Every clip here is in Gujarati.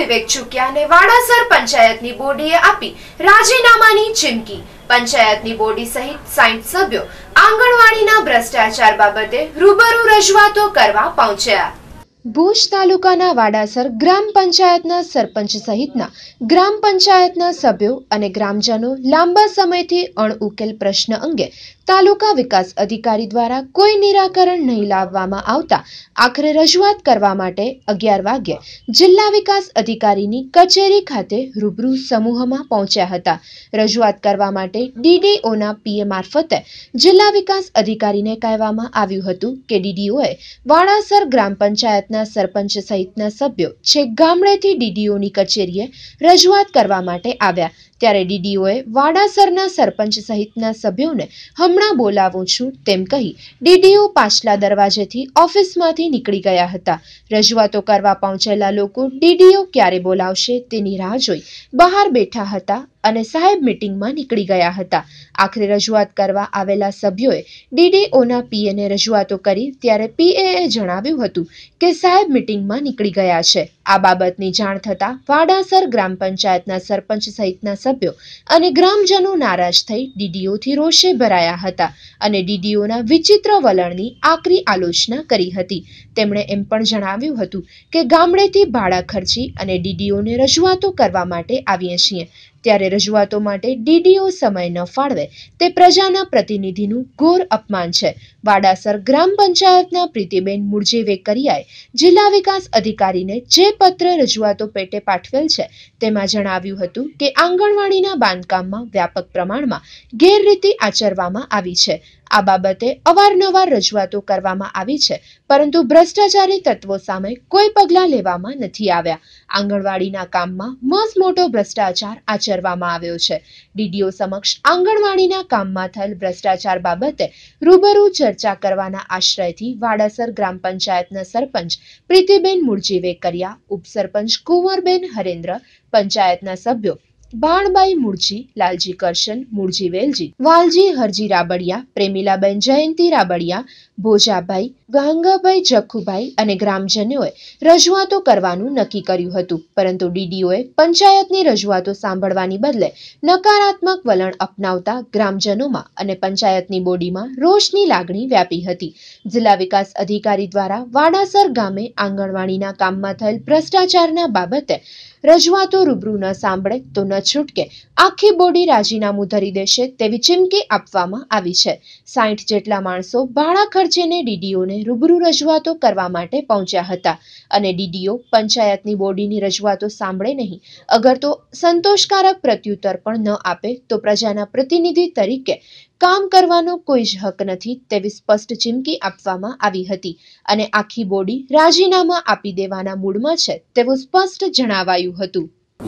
વિવેક ચૂક્યાને વાડાસર પંચાયતની બોડીએ આપી રાજીનામાની ચીમકી। પંચાયતની બોડી સહિત 60 સભ્યો આંગણવાડીના ભ્રષ્ટાચાર બાબતે રૂબરૂ રજૂઆતો કરવા પહોંચ્યા। ભુજ તાલુકાના વાડાસર ગ્રામ પંચાયતના સરપંચ સહિતના ગ્રામ પંચાયતના સભ્યો અને ગ્રામજનો લાંબા સમયથી અણઉકેલ પ્રશ્ન અંગે તાલુકા વિકાસ અધિકારી દ્વારા કોઈ નિરાકરણ નહીં લાવવામાં આવતા આખરે રજૂઆત કરવા માટે 11 વાગ્યે જિલ્લા વિકાસ અધિકારીની કચેરી ખાતે રૂબરૂ સમૂહમાં પહોંચ્યા હતા। રજૂઆત કરવા માટે ડીડીઓના પીએ મારફતે જિલ્લા વિકાસ અધિકારીને કહેવામાં આવ્યું હતું કે ડીડીઓએ વાડાસર ગ્રામ પંચાયતના સરપંચ સહિતના સભ્યો છેક ગામડેથી ડીડીઓની કચેરીએ રજૂઆત કરવા માટે આવ્યા। ત્યારે ડીડીઓએ વાડાસરના સરપંચ સહિતના સભ્યોને હમણાં બોલાવું છું તેમ કહી ડીડીઓ પાછલા દરવાજેથી ઓફિસમાંથી નીકળી ગયા હતા। રજૂઆતો કરવા પહોંચેલા લોકો ડીડીઓ ક્યારે બોલાવશે તેની રાહ જોઈ બહાર બેઠા હતા અને સાહેબ મીટિંગમાં નીકળી ગયા હતા। આખરે રજૂઆત કરવા આવેલા સભ્યોએ ડીડીઓના પીએને રજૂઆતો કરી ત્યારે પીએએ જણાવ્યું હતું કે સાહેબ મીટિંગમાં નીકળી ગયા છે। આ બાબતની જાણ થતાં વાડાસર ગ્રામ પંચાયતના સરપંચ સહિતના સભ્યો અને ગ્રામજનો નારાજ થઈ ડીડીઓથી રોષે ભરાયા હતા અને ડીડીઓના વિચિત્ર વલણની આકરી આલોચના કરી હતી। તેમણે એમ પણ જણાવ્યું હતું કે ગામડેથી ભાડા ખર્ચી અને ડીડીઓને રજૂઆતો કરવા માટે આવીએ છીએ ત્યારે રજૂઆતો માટે ડીડીઓ સમય ન ફાળવે તે પ્રજાના પ્રતિનિધિનું ઘોર અપમાન છે। વાડાસર ગ્રામ પંચાયતના પ્રીતિબેન મુરજી વેકરિયાએ જિલ્લા વિકાસ અધિકારીને જે પત્ર રજૂઆતો પેટે પાઠવેલ છે તેમાં જણાવ્યું હતું કે આંગણવાડીના બાંધકામમાં વ્યાપક પ્રમાણમાં ગેરરીતિ આચરવામાં આવી છે। આ બાબતે અવારનવાર રજૂઆતો કરવામાં આવી છે પરંતુ ભ્રષ્ટાચારી તત્વો સામે કોઈ પગલાં લેવામાં નથી આવ્યા। આંગણવાડીના કામમાં મસમોટો ભ્રષ્ટાચાર આચરવામાં આવ્યો છે। ડીડીઓ સમક્ષ આંગણવાડીના કામમાં થયેલ ભ્રષ્ટાચાર બાબતે રૂબરૂ ચર્ચા કરવાના આશ્રયથી વાડાસર ગ્રામ પંચાયતના સરપંચ પ્રીતિબેન મુરજી વેકરિયા, ઉપસરપંચ કુંવરબેન હરેન્દ્ર, પંચાયતના સભ્યો બાણબાઈ મુરજી, લાલજી કરશન, મુરજી વેલજી, વાલજી હરજી રાબડિયા, પ્રેમીલાબેન જયંતી રાબડિયા, ભોજાભાઈ, ગાંગાભાઈ જખુભાઈ અને ગ્રામજનોએ રજૂઆતો કરવાનું નક્કી કર્યું હતું પરંતુ ડીડીઓએ પંચાયતની રજૂઆતો સાંભળવાની બદલે નકારાત્મક વલણ અપનાવતા ગ્રામજનોમાં અને પંચાયતની બોડીમાં રોષની લાગણી વ્યાપી હતી। જિલ્લા વિકાસ અધિકારી દ્વારા વાડાસર ગામે આંગણવાડીના કામમાં થયેલ ભ્રષ્ટાચારના બાબતે રજૂઆતો રૂબરૂ ન સાંભળે તો ન છૂટકે આખી બોડી રાજીનામું ધરી દેશે તેવી ચીમકી આપવામાં આવી છે। 60 જેટલા માણસો ભાડા ખર્ચીને ડીડીઓને રૂબરૂ રજૂઆતો કરવા માટે પહોંચ્યા હતા અને ડીડીઓ પંચાયતની બોડીની રજૂઆતો સાંભળે નહીં અગર તો સંતોષકારક પ્રત્યુત્તર પણ ન આપે તો પ્રજાના પ્રતિનિધિ તરીકે કામ કરવાનો કોઈ જ હક નથી તેવી સ્પષ્ટ ચીમકી આપવામાં આવી હતી અને આખી બોડી રાજીનામા આપી દેવાના મૂડમાં છે તેવું સ્પષ્ટ જણાવાયું હતું।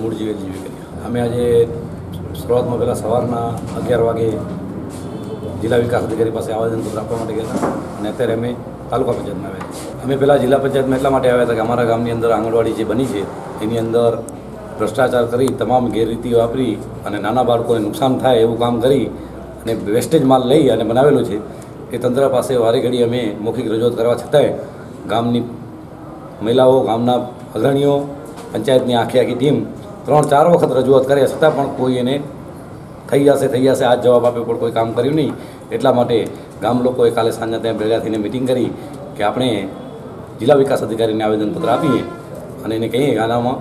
અમે આજે શરૂઆતમાં પહેલાં સવારના 11 વાગે જિલ્લા વિકાસ અધિકારી પાસે આવેદનપત્ર આપવા માટે ગયા હતા અને અત્યારે અમે તાલુકા પંચાયતમાં આવ્યા। અમે પહેલાં જિલ્લા પંચાયતમાં એટલા માટે આવ્યા હતા કે અમારા ગામની અંદર આંગણવાડી જે બની છે એની અંદર ભ્રષ્ટાચાર કરી તમામ ગેરરીતિઓ વાપરી અને નાના બાળકોને નુકસાન થાય એવું કામ કરી અને વેસ્ટેજ માલ લઈ અને બનાવેલું છે એ તંત્ર પાસે વારે ઘડી અમે મૌખિક રજૂઆત કરવા છતાંય ગામની મહિલાઓ, ગામના અગ્રણીઓ, પંચાયતની આખી ટીમ 3-4 વખત રજૂઆત કર્યા છતાં પણ કોઈ એને થઈ જશે આ જવાબ આપ્યો પણ કોઈ કામ કર્યું નહીં। એટલા માટે ગામ લોકોએ કાલે સાંજે ત્યાં ભેગા થઈને મિટિંગ કરી કે આપણે જિલ્લા વિકાસ અધિકારીને આવેદનપત્ર આપીએ અને એને કહીએ આનામાં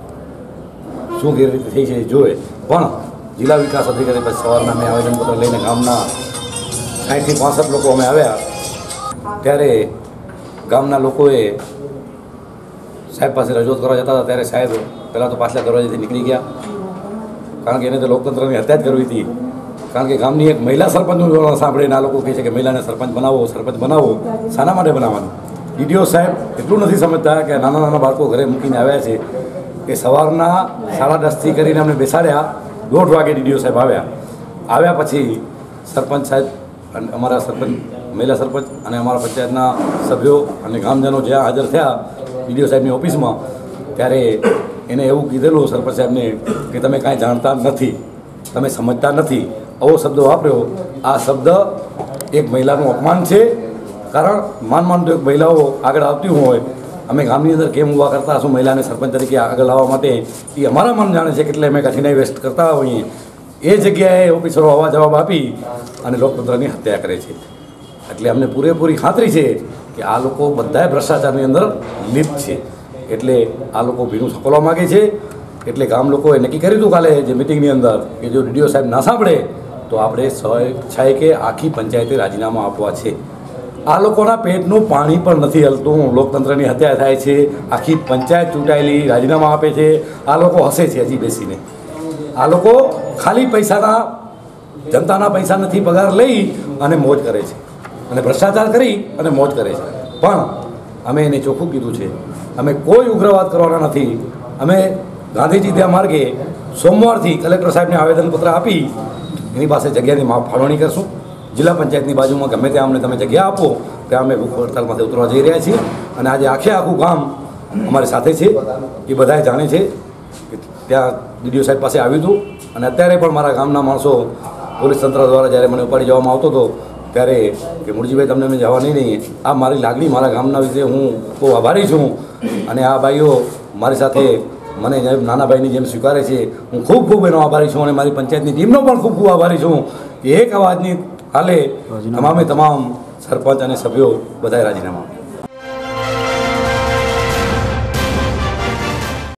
શું ગેરરીતિ થઈ છે જોવે। પણ જિલ્લા વિકાસ અધિકારી પાસે સવારના અમે આવેદનપત્ર લઈને ગામના 60 થી 65 લોકો અમે આવ્યા ત્યારે ગામના લોકોએ સાહેબ પાસે રજૂઆત કરવા જતા હતા ત્યારે સાહેબ પહેલાં તો પાછલા દરવાજેથી નીકળી ગયા કારણ કે એને તો લોકતંત્રની હત્યા જ કરવી હતી। કારણ કે ગામની એક મહિલા સરપંચનું સાંભળીને આ લોકો કહે છે કે મહિલાને સરપંચ બનાવો શાના માટે બનાવવાનું? ડીડીઓ સાહેબ એટલું નથી સમજતા કે નાના બાળકો ઘરે મૂકીને આવ્યા છે કે સવારના 10:30થી કરીને અમને બેસાડ્યા 1:30 વાગે ડીડીઓ સાહેબ આવ્યા પછી સરપંચ સાહેબ અને અમારા સરપંચ મહિલા સરપંચ અને અમારા પંચાયતના સભ્યો અને ગામજનો જ્યાં હાજર થયા ડીડીઓ સાહેબની ઓફિસમાં ત્યારે એને એવું કીધેલું સરપંચ સાહેબને કે તમે કાંઈ જાણતા નથી, તમે સમજતા નથી, આવો શબ્દ વાપર્યો। આ શબ્દ એક મહિલાનું અપમાન છે કારણ માન તો એક મહિલાઓ આગળ આવતી હોય અમે ગામની અંદર કેમ ઊભા કરતા હશું મહિલાને સરપંચ તરીકે આગળ લાવવા માટે એ અમારા મન જાણે છે કેટલે અમે કઠિનાઈ વેસ્ટ કરતા હોઈએ એ જગ્યાએ ઓફિસરો આવા જવાબ આપી અને લોકતંત્રની હત્યા કરે છે. એટલે અમને પૂરેપૂરી ખાતરી છે કે આ લોકો બધાય ભ્રષ્ટાચારની અંદર લિપ્ત છે. એટલે આ લોકો ભીનું સકોલવા માગે છે. એટલે ગામ લોકોએ નક્કી કર્યું હતું કાલે જે મિટિંગની અંદર કે જો ડીડીઓ સાહેબ ના સાંભળે તો આપણે સ્વેચ્છાએ કે આખી પંચાયતે રાજીનામા આપવા છે. આ લોકોના પેટનું પાણી પણ નથી હલતું. લોકતંત્રની હત્યા થાય છે, આખી પંચાયત ચૂંટાયેલી રાજીનામા આપે છે. આ લોકો હસે છે હજી બેસીને. આ લોકો ખાલી પૈસાના જનતાના પૈસા નથી પગાર લઈ અને મોજ કરે છે અને ભ્રષ્ટાચાર કરી અને મોજ કરે છે. પણ અમે એને ચોખ્ખું કીધું છે અમે કોઈ ઉગ્રવાદ કરવાના નથી. અમે ગાંધીજી ત્યાં માર્ગે સોમવારથી કલેક્ટર સાહેબને આવેદનપત્ર આપી એની પાસે જગ્યાની ફાળવણી કરશું. જિલ્લા પંચાયતની બાજુમાં ગમે ત્યાં અમને તમે જગ્યા આપો ત્યાં અમે ભૂખ હડતાલમાંથી ઉતરવા જઈ રહ્યા છીએ. અને આજે આખું ગામ અમારી સાથે છે. એ બધાએ જાણે છે કે ત્યાં ડીડીઓ સાહેબ પાસે આવ્યું હતું. અને અત્યારે પણ મારા ગામના માણસો પોલીસ તંત્ર દ્વારા જ્યારે મને ઉપાડી જવામાં આવતો હતો ત્યારે કે મુરજીભાઈ તમને અમે જવા નહીં. આ મારી લાગણી મારા ગામના વિશે હું બહુ આભારી છું. અને આ ભાઈઓ મારી સાથે મને જેમ નાના ભાઈની જેમ સ્વીકારે છે. હું ખૂબ એનો આભારી છું. અને મારી પંચાયતની ટીમનો પણ ખૂબ આભારી છું કે એક અવાજની હાલે તમામ સરપંચ અને સભ્યો બધાએ રાજીનામા